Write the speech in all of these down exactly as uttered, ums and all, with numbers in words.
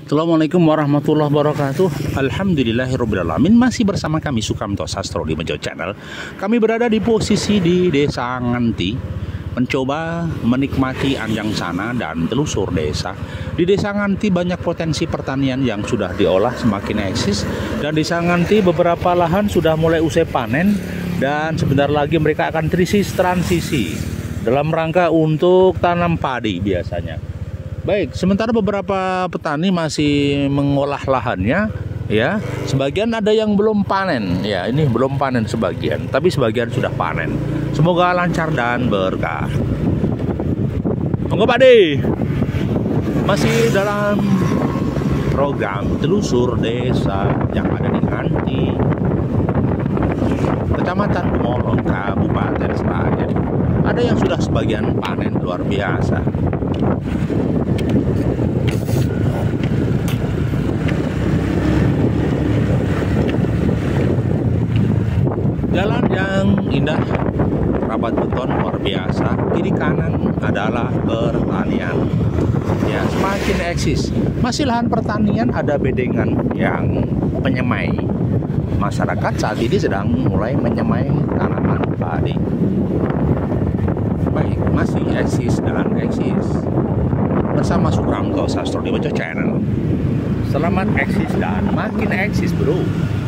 Assalamualaikum warahmatullahi wabarakatuh. Alhamdulillahirrabbilalamin. Masih bersama kami Sukamto Sastro di Mejo Channel. Kami berada di posisi di Desa Nganti, mencoba menikmati anjang sana dan telusur desa. Di Desa Nganti banyak potensi pertanian yang sudah diolah semakin eksis, dan Desa Nganti beberapa lahan sudah mulai usai panen, dan sebentar lagi mereka akan transisi transisi dalam rangka untuk tanam padi biasanya. Baik, sementara beberapa petani masih mengolah lahannya, ya. Sebagian ada yang belum panen, ya. Ini belum panen sebagian, tapi sebagian sudah panen. Semoga lancar dan berkah. Monggo Pak De. Masih dalam program telusur desa yang ada di Nganti, Kecamatan Pemolong, Kabupaten Sragen. Ada yang sudah sebagian panen luar biasa. Jalan yang indah, rapat beton luar biasa. Kiri kanan adalah pertanian. Ya, semakin eksis. Masih lahan pertanian, ada bedengan yang menyemai. Masyarakat saat ini sedang mulai menyemai tanaman padi. Baik, masih eksis dan eksis. Bersama Sukamto Sastro di Mejo Channel. Selamat eksis dan makin eksis, bro.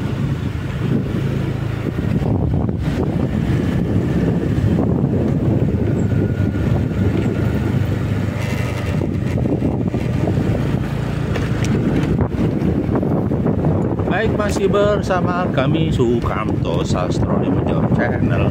Baik, masih bersama kami Sukamto Sastro di Mejo Channel.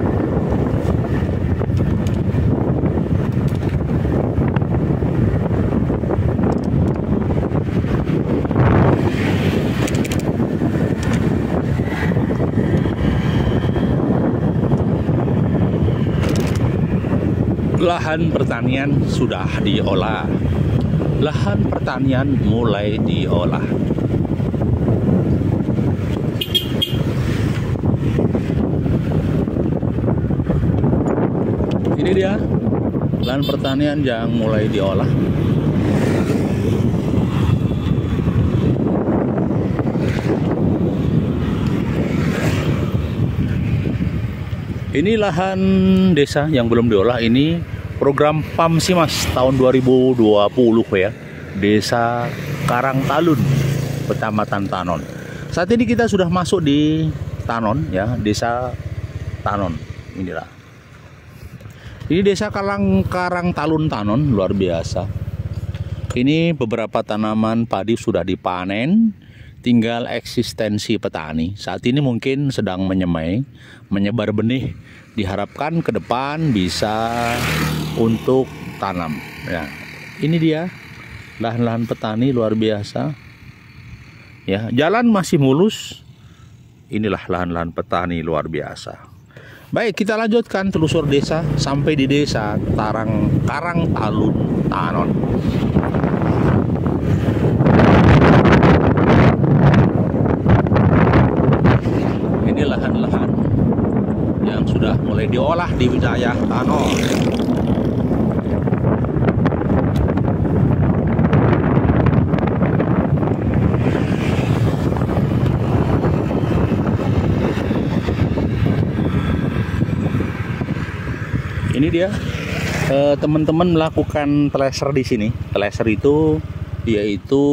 Lahan pertanian sudah diolah. Lahan pertanian mulai diolah. Ini dia lahan pertanian yang mulai diolah. Ini lahan desa yang belum diolah. Ini program Pamsimas tahun dua ribu dua puluh ya. Desa Karangtalun, Kecamatan Tanon. Saat ini kita sudah masuk di Tanon ya, Desa Tanon. Inilah. Ini Desa Karang Karangtalun Tanon, luar biasa. Ini beberapa tanaman padi sudah dipanen, tinggal eksistensi petani. Saat ini mungkin sedang menyemai, menyebar benih. Diharapkan ke depan bisa untuk tanam. Ya, ini dia lahan-lahan petani luar biasa. Ya, jalan masih mulus. Inilah lahan-lahan petani luar biasa. Baik, kita lanjutkan telusur desa sampai di Desa Tarang Karangtalun Tanon. Ini lahan-lahan yang sudah mulai diolah di wilayah Tanon. Ini dia teman-teman melakukan teleser di sini. Teleser itu yaitu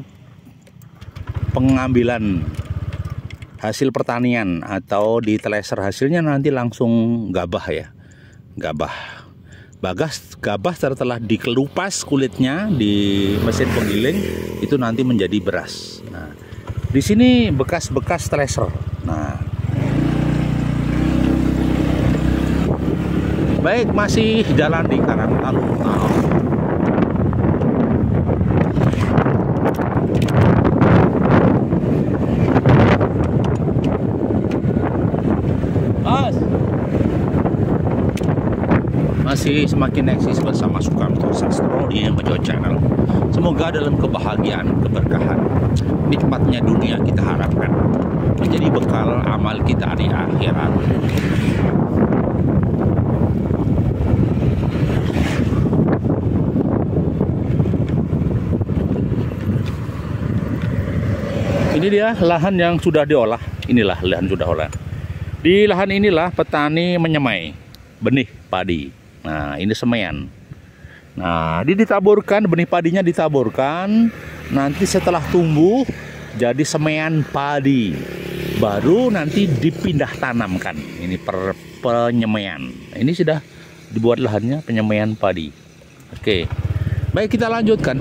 pengambilan hasil pertanian, atau di teleser hasilnya nanti langsung gabah ya, gabah. Bagas gabah setelah dikelupas kulitnya di mesin penggiling itu nanti menjadi beras. Nah, di sini bekas-bekas teleser. Nah, baik, masih jalan di Karangtalun Tanon. Masih semakin eksis bersama Sukamto Sastro di Mejo Channel. Semoga dalam kebahagiaan, keberkahan, nikmatnya dunia kita harapkan menjadi bekal amal kita di akhirat. Ini dia lahan yang sudah diolah. Inilah lahan sudah olah. Di lahan inilah petani menyemai benih padi. Nah, ini semaian. Nah, ini ditaburkan, benih padinya ditaburkan. Nanti setelah tumbuh jadi semaian padi. Baru nanti dipindah tanamkan. Ini per penyemaian. Ini sudah dibuat lahannya penyemaian padi. Oke. Baik, kita lanjutkan.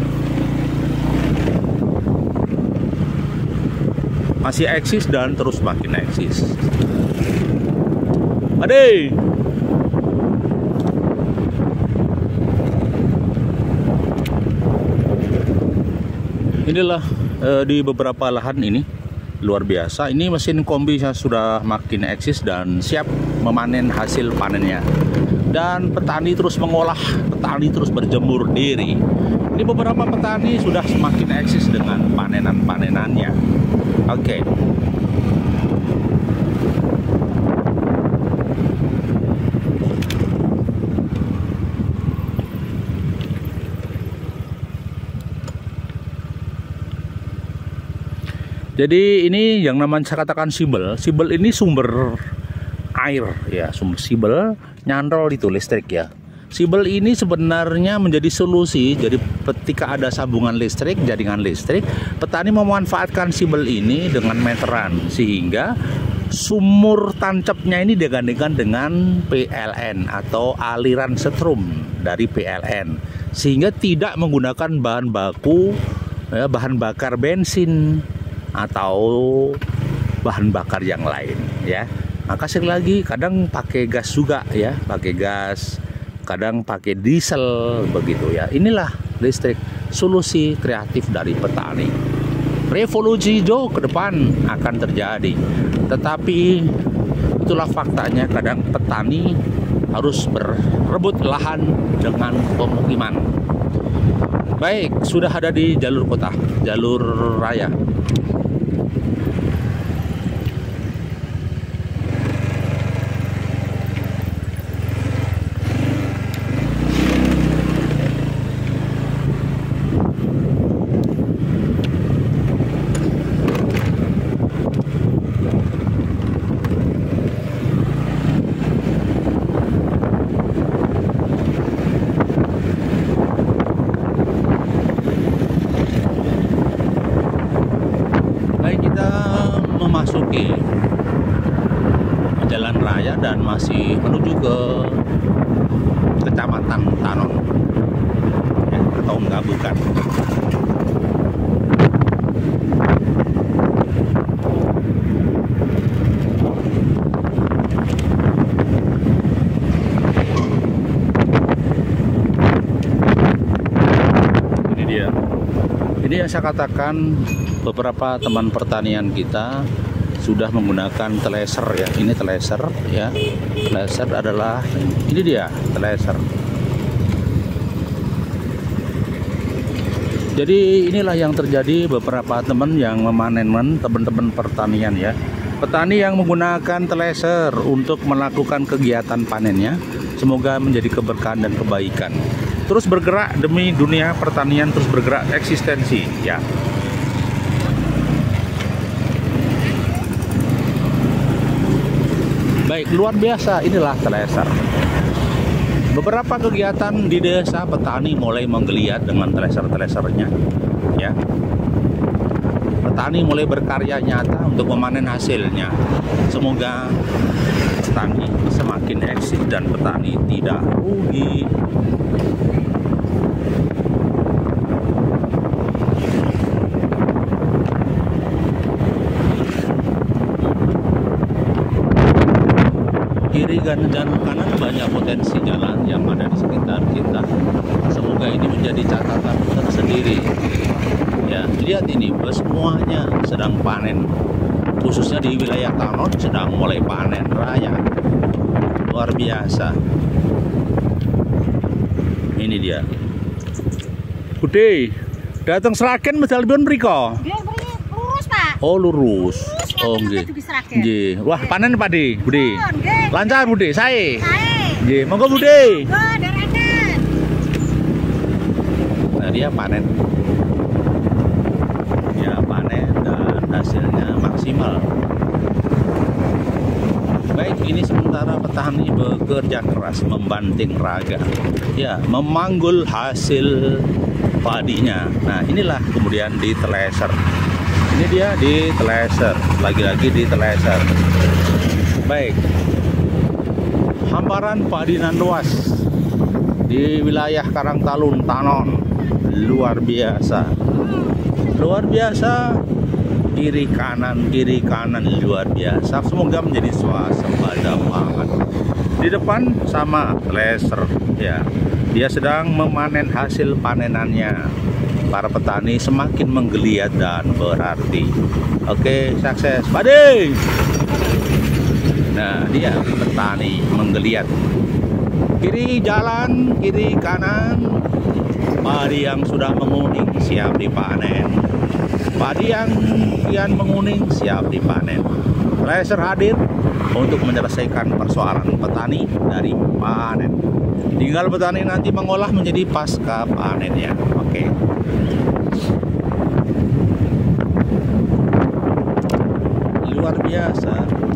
Masih eksis dan terus makin eksis. Ade. Inilah eh, di beberapa lahan ini luar biasa. Ini mesin kombi sudah makin eksis dan siap memanen hasil panennya. Dan petani terus mengolah, petani terus berjemur diri. Ini beberapa petani sudah semakin eksis dengan panenan-panenannya. Oke. Okay. Jadi ini yang namanya saya katakan sibel. Sibel ini sumber air ya, sumber sibel nyantol itu listrik ya. Sibel ini sebenarnya menjadi solusi. Jadi ketika ada sambungan listrik, jaringan listrik, petani memanfaatkan sibel ini dengan meteran sehingga sumur tancapnya ini digandingkan dengan P L N atau aliran setrum dari P L N, sehingga tidak menggunakan bahan baku ya, bahan bakar bensin atau bahan bakar yang lain ya. Maka sekali lagi kadang pakai gas juga ya, pakai gas, kadang pakai diesel begitu ya. Inilah listrik, solusi kreatif dari petani. Revolusi hijau ke depan akan terjadi. Tetapi itulah faktanya, kadang petani harus berebut lahan dengan pemukiman. Baik, sudah ada di jalur kota, jalur raya. Memasuki jalan raya dan masih menuju ke Kecamatan Tanon ya, atau Ngabukan. Ini dia. Ini yang saya katakan, beberapa teman pertanian kita sudah menggunakan teleser ya. Ini teleser ya. Teleser adalah ini dia teleser. Jadi inilah yang terjadi, beberapa teman yang memanen, teman-teman pertanian ya. Petani yang menggunakan teleser untuk melakukan kegiatan panennya, semoga menjadi keberkahan dan kebaikan. Terus bergerak demi dunia pertanian, terus bergerak eksistensi ya. Baik, luar biasa, inilah teleser. Beberapa kegiatan di desa petani mulai menggeliat dengan teleser-telesernya ya. Petani mulai berkarya nyata untuk memanen hasilnya. Semoga petani semakin eksis dan petani tidak rugi. Kiri dan kanan banyak potensi jalan yang ada di sekitar kita. Semoga ini menjadi catatan tersendiri. Ya, lihat ini, semuanya sedang panen. Khususnya di wilayah Tanon sedang mulai panen raya. Luar biasa. Ini dia. Bude, datang Sragen medal pun mriko. Lurus, Pak. Oh, lurus. Oh, nggih. Nggih. Wah, panen padi, Bude. Lancar, Bude. Sae. Sae. Nggih, monggo Bude. Monggo, darakan. Nah, dia panen. Ya, panen dan hasil maksimal. Baik, ini sementara petani bekerja keras membanting raga, ya, memanggul hasil padinya. Nah, inilah kemudian diteleser. Ini dia diteleser, lagi-lagi diteleser. Baik, hamparan padi nan luas di wilayah Karangtalun Tanon, luar biasa, luar biasa. Kiri kanan, kiri kanan, luar biasa. Semoga menjadi swasembada banget. Di depan sama laser, ya, dia sedang memanen hasil panenannya. Para petani semakin menggeliat dan berarti. Oke, sukses padi. Nah, dia petani menggeliat. Kiri jalan, kiri kanan, padi yang sudah menguning siap dipanen. Padi yang kian menguning siap dipanen. Laser hadir untuk menyelesaikan persoalan petani dari panen. Tinggal petani nanti mengolah menjadi pasca panennya. Oke. Luar biasa.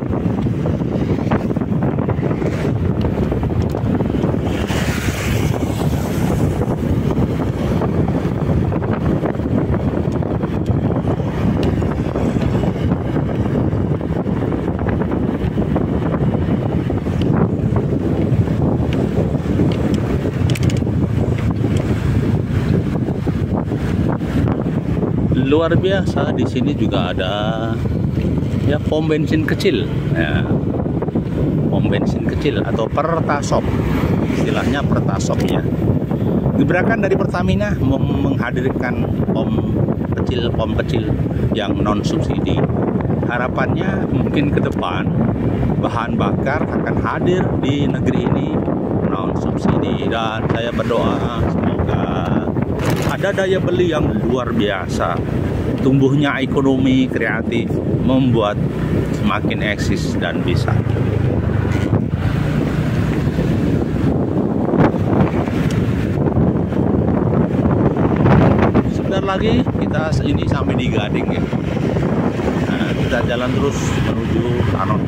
Luar biasa. Di sini juga ada ya pom bensin kecil, ya, pom bensin kecil atau pertasop, istilahnya pertasop ya. Gebrakan dari Pertamina menghadirkan pom kecil, pom kecil yang non subsidi. Harapannya mungkin ke depan bahan bakar akan hadir di negeri ini non subsidi, dan saya berdoa semoga ada daya beli yang luar biasa. Tumbuhnya ekonomi kreatif membuat semakin eksis dan bisa. Sebentar lagi kita ini sampai di Gading ya. Nah, kita jalan terus menuju Tanon.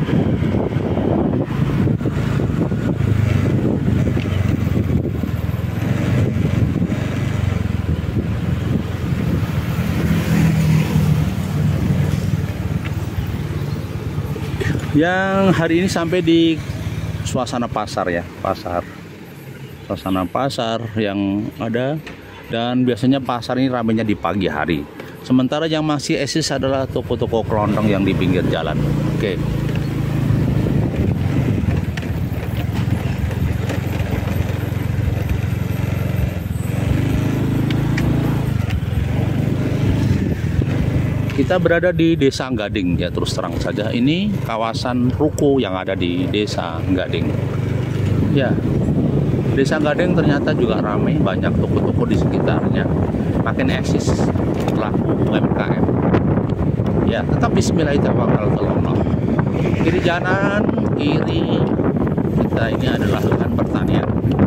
Yang hari ini sampai di suasana pasar ya, pasar, suasana pasar yang ada, dan biasanya pasar ini ramainya di pagi hari. Sementara yang masih eksis adalah toko-toko kelontong yang di pinggir jalan. Oke. Kita berada di Desa Gading ya, terus terang saja ini kawasan ruko yang ada di Desa Gading. Ya, Desa Gading ternyata juga ramai, banyak toko-toko di sekitarnya, makin eksis pelaku U M K M. Ya, tetap bismillahirrahmanirrahim. Kiri jalan, kiri kita ini adalah lahan pertanian.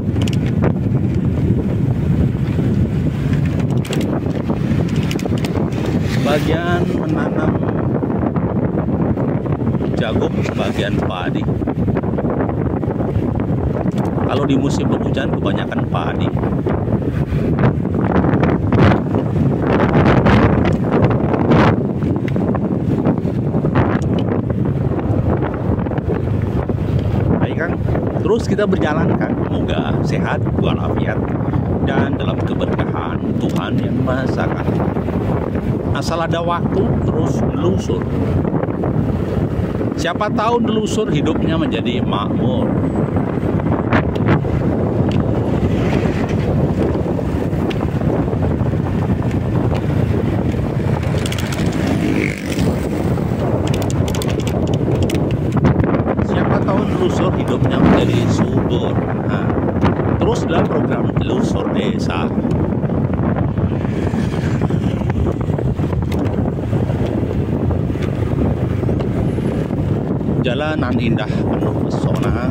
Sebagian menanam jagung, sebagian padi. Kalau di musim penghujan kebanyakan padi. Baik Kang, terus kita berjalan Kang, semoga sehat walafiat dan dalam keberkahan Tuhan Yang Maha Esa. Asal ada waktu terus nelusur. Siapa tahu nelusur hidupnya menjadi makmur. Siapa tahu nelusur hidupnya menjadi subur. Nah, terus dalam program Telusur Desa. Jalanan indah penuh pesona.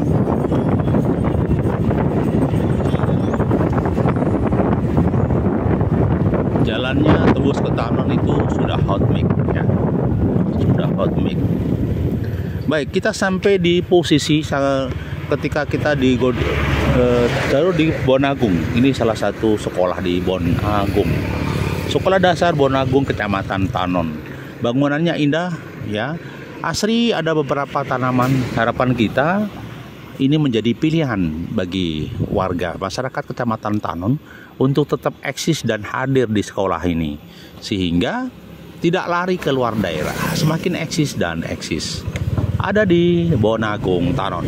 Jalannya tembus ke Tanon itu sudah hot mix ya. sudah hot mic. Baik, kita sampai di posisi ketika kita di eh, di Bonagung. Ini salah satu sekolah di Bonagung. Sekolah Dasar Bonagung, Kecamatan Tanon. Bangunannya indah, ya. Asri, ada beberapa tanaman. Harapan kita ini menjadi pilihan bagi warga masyarakat Kecamatan Tanon untuk tetap eksis dan hadir di sekolah ini, sehingga tidak lari ke luar daerah, semakin eksis dan eksis. Ada di Bonagung, Tanon.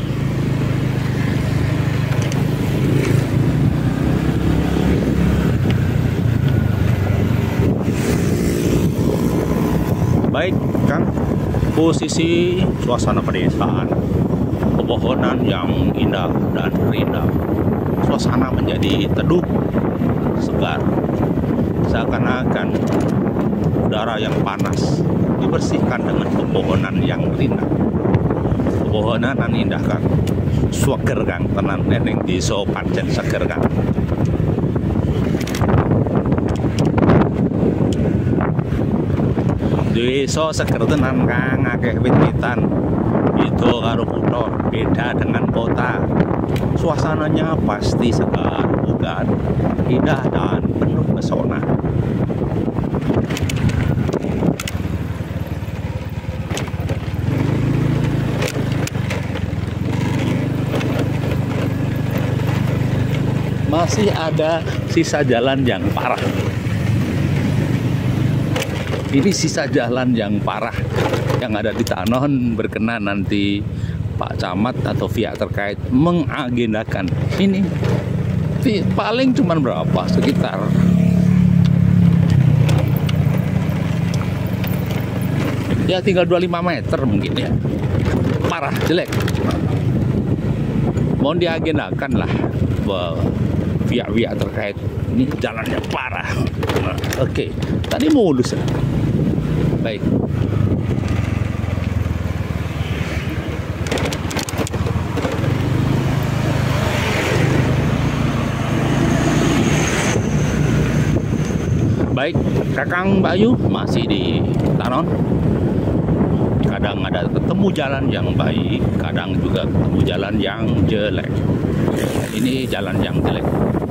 Baik, Kang. Posisi suasana pedesaan, pepohonan yang indah dan rindang, suasana menjadi teduh, segar, seakan-akan udara yang panas dibersihkan dengan pepohonan yang rindang. Pepohonan yang indah, Kang. Seger, Kang, tenan neneng di so pancen seger, Kang. Desa seger tenan, Kang, akeh wit-witan. Itu karo kutha, beda dengan kota. Suasananya pasti segar, bukan, indah dan penuh pesona. Masih ada sisa jalan yang parah. Ini sisa jalan yang parah yang ada di Tanon, berkenan nanti Pak Camat atau pihak terkait mengagendakan ini. Paling cuma berapa? Sekitar ya tinggal dua puluh lima meter mungkin ya. Parah, jelek. Mohon diagendakan lah pihak-pihak terkait. Ini jalannya parah. Nah, oke, okay. Tadi mulus. Baik. Baik, Kakang Bayu masih di Tanon. Kadang ada ketemu jalan yang baik, kadang juga ketemu jalan yang jelek. Ini jalan yang jelek.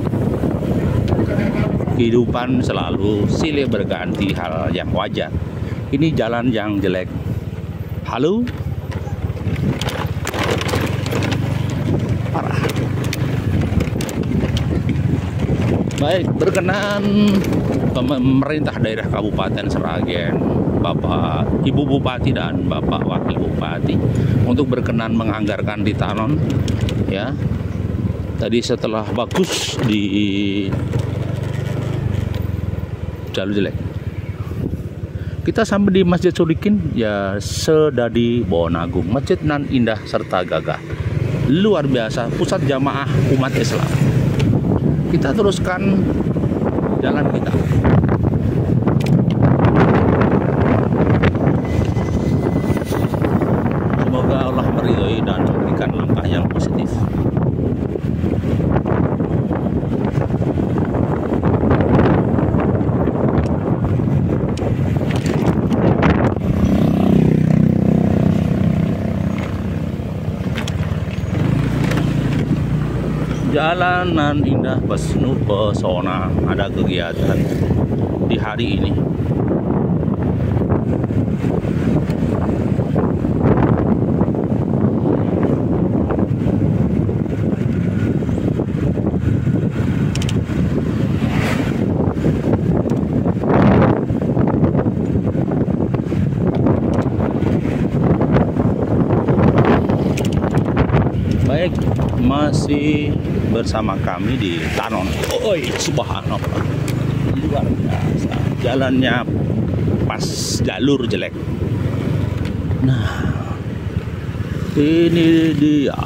Kehidupan selalu silih berganti hal yang wajar. Ini jalan yang jelek. Halo? Parah. Baik, berkenan pemerintah daerah Kabupaten Sragen, Bapak Ibu Bupati dan Bapak Wakil Bupati untuk berkenan menganggarkan di Tanon, ya. Tadi setelah bagus di jalur jelek, kita sampai di Masjid Solikin, ya, sedadi Bonagung. Masjid nan indah serta gagah, luar biasa, pusat jamaah umat Islam. Kita teruskan jalan kita. Semoga Allah meridhoi dan memberikan langkah yang positif. Jalanan indah penuh pesona, ada kegiatan di hari ini. Baik, masih bersama kami di Tanon. Oi, subhanallah, luar biasa. Jalannya pas jalur jelek. Nah, ini dia.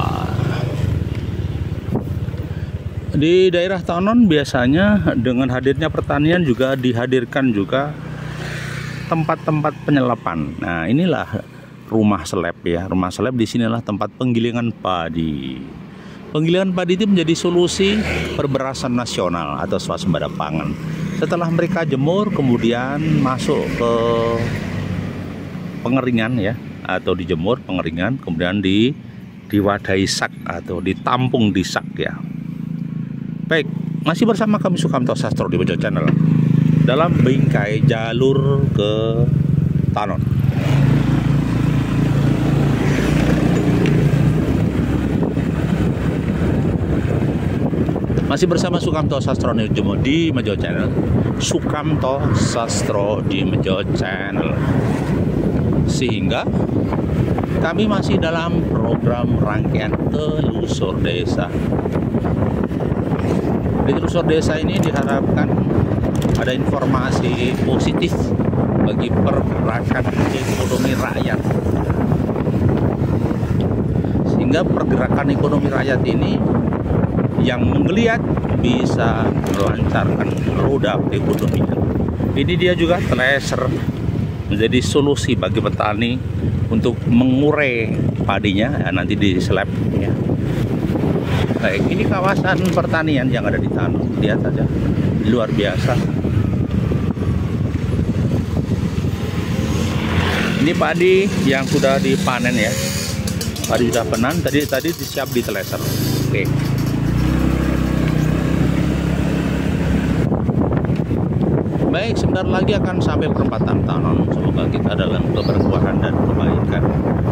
Di daerah Tanon biasanya dengan hadirnya pertanian juga dihadirkan juga tempat-tempat penyelapan. Nah, inilah rumah seleb, ya. Rumah seleb di sinilah tempat penggilingan padi. Penggilingan padi itu menjadi solusi perberasan nasional atau swasembada pangan. Setelah mereka jemur, kemudian masuk ke pengeringan ya, atau dijemur pengeringan, kemudian di diwadahi sak atau ditampung di sak ya. Baik, masih bersama kami Sukamto Sastro di Bejo Channel dalam bingkai jalur ke Tanon. Masih bersama Sukamto Sastro di Bejo Channel. Sukamto Sastro di Bejo Channel. Sehingga kami masih dalam program rangkaian telusur desa. Di telusur desa ini diharapkan ada informasi positif bagi pergerakan ekonomi rakyat. Sehingga pergerakan ekonomi rakyat ini yang menggeliat bisa melancarkan roda ekonominya. Ini dia juga tracer menjadi solusi bagi petani untuk mengurai padinya ya, nanti di slab ya. Baik, ini kawasan pertanian yang ada di Tanon, lihat saja, luar biasa. Ini padi yang sudah dipanen ya, padi sudah panen, tadi tadi disiap di tracer. Oke. Baik, sebentar lagi akan sampai perempatan Tanon. Semoga kita dalam keberkahan dan kebaikan.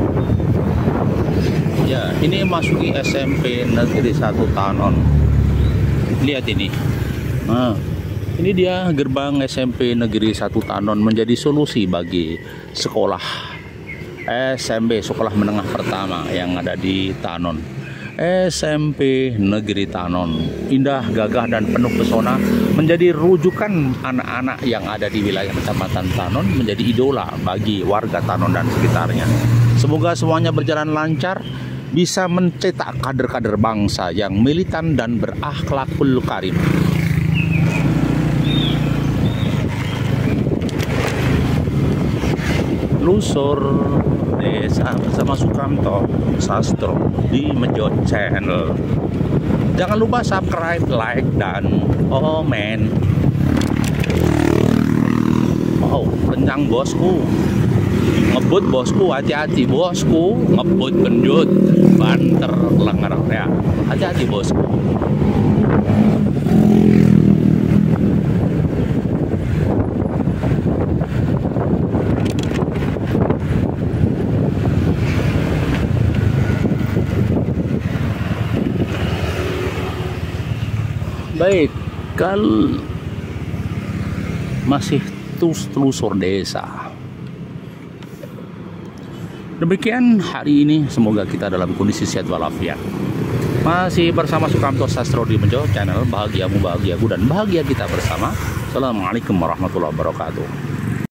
Ya, ini masuki S M P Negeri satu Tanon. Lihat ini. Nah, ini dia gerbang S M P Negeri satu Tanon menjadi solusi bagi sekolah S M P, sekolah menengah pertama yang ada di Tanon. S M P Negeri Tanon, indah, gagah, dan penuh pesona, menjadi rujukan anak-anak yang ada di wilayah Kecamatan Tanon, menjadi idola bagi warga Tanon dan sekitarnya. Semoga semuanya berjalan lancar, bisa mencetak kader-kader bangsa yang militan dan berakhlakul karim. Lusur desa bersama Sukamto Sastro di Bejo Channel. Jangan lupa subscribe, like, dan komen. Oh, kencang bosku, ngebut bosku, hati-hati bosku, ngebut gendut, banter lengar ya, hati-hati bosku. Baik, kalau masih terus telusur desa. Demikian hari ini, semoga kita dalam kondisi sehat walafiat. Masih bersama Sukamto Sastro di Bejo Channel, bahagiamu bahagiaku dan bahagia kita bersama. Assalamualaikum warahmatullahi wabarakatuh.